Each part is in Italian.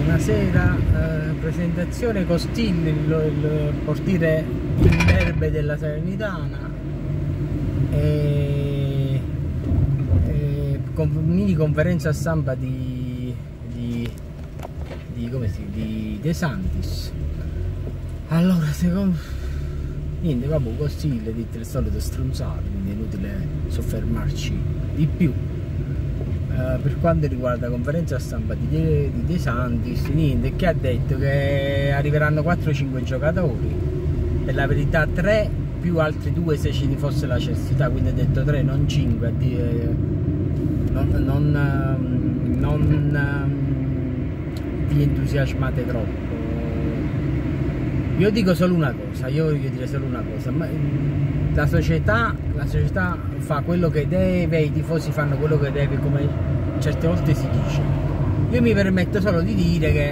una sera, presentazione con Still, il portiere imberbe della Salernitana, e mini conferenza stampa di De Santis. Allora, secondo niente, vabbè, con Still dite le solite stronzate, quindi è inutile soffermarci di più. Per quanto riguarda la conferenza stampa di De Santis, niente, che ha detto che arriveranno 4-5 giocatori, per la verità 3 più altri 2 se ci fosse la necessità, quindi ha detto 3 non 5, non vi entusiasmate troppo. Io dico solo una cosa, io voglio dire solo una cosa, la società fa quello che deve, i tifosi fanno quello che deve, come certe volte si dice. Io mi permetto solo di dire che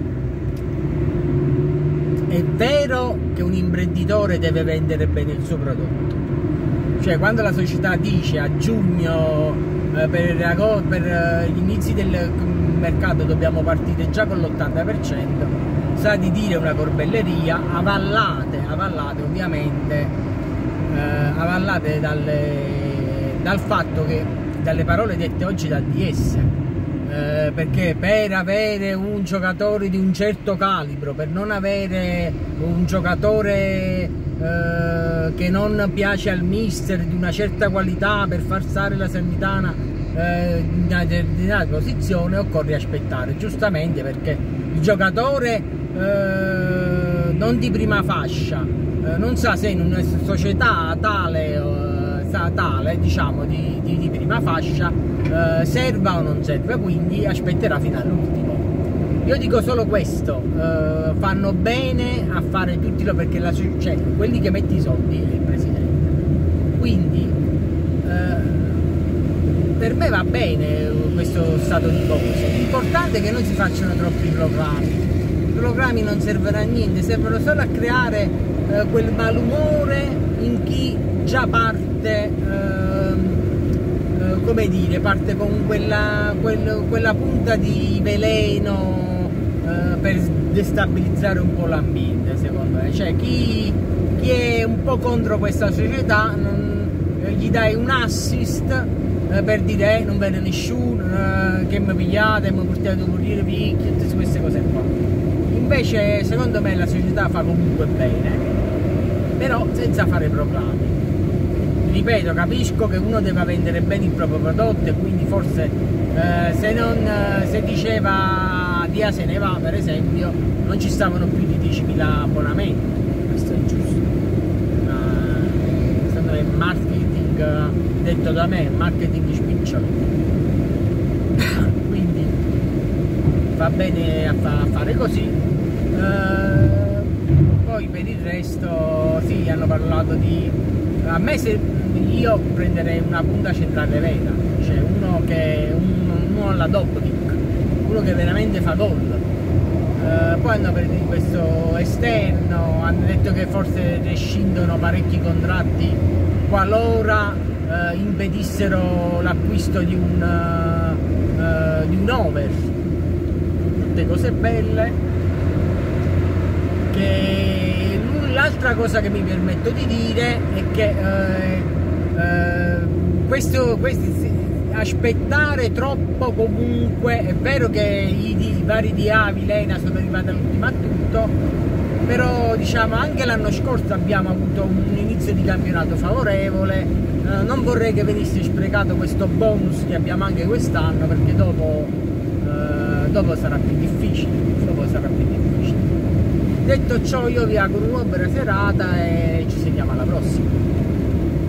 è vero che un imprenditore deve vendere bene il suo prodotto, cioè quando la società dice a giugno per gli inizi del mercato dobbiamo partire già con l'80%, sa di dire una corbelleria, avallate ovviamente, avallate dal fatto che, dalle parole dette oggi dal DS, perché per avere un giocatore di un certo calibro, per non avere un giocatore che non piace al mister, di una certa qualità, per far stare la Salernitana in una determinata posizione, occorre aspettare, giustamente, perché il giocatore non di prima fascia non sa se in una società tale diciamo di prima fascia serva o non serve, quindi aspetterà fino all'ultimo. Io dico solo questo, fanno bene a fare tutti perché cioè, quelli che mette i soldi è il presidente, quindi per me va bene questo stato di cose. L'importante è che non si facciano troppi proclami. I proclami non servono a niente, servono solo a creare quel malumore in chi già parte, come dire, parte con quella punta di veleno per destabilizzare un po' l'ambiente, secondo me. Cioè chi è un po' contro questa società, gli dai un assist per dire non vede nessuno, che mi pigliate, mi portate a morire picchi, tutte queste cose qua. Invece secondo me la società fa comunque bene, però senza fare proclami. Ripeto, capisco che uno deve vendere bene il proprio prodotto, e quindi forse se diceva Dia se ne va, per esempio, non ci stavano più di 10.000 abbonamenti. Questo è giusto, secondo me marketing, detto da me, marketing spicciolo. Quindi va bene a fare così. Poi per il resto sì, hanno parlato di, a me se io prenderei una punta centrale vera, cioè uno alla Dobrik, uno che veramente fa gol. Poi hanno preso questo esterno, hanno detto che forse rescindono parecchi contratti qualora impedissero l'acquisto di un over. Tutte cose belle. L'altra cosa che mi permetto di dire è che aspettare troppo, comunque è vero che i vari Diavi, Lena sono arrivati all'ultimo a tutto, però diciamo anche l'anno scorso abbiamo avuto un inizio di campionato favorevole, non vorrei che venisse sprecato questo bonus che abbiamo anche quest'anno, perché dopo sarà più difficile. Detto ciò, io vi auguro una buona serata e ci sentiamo alla prossima.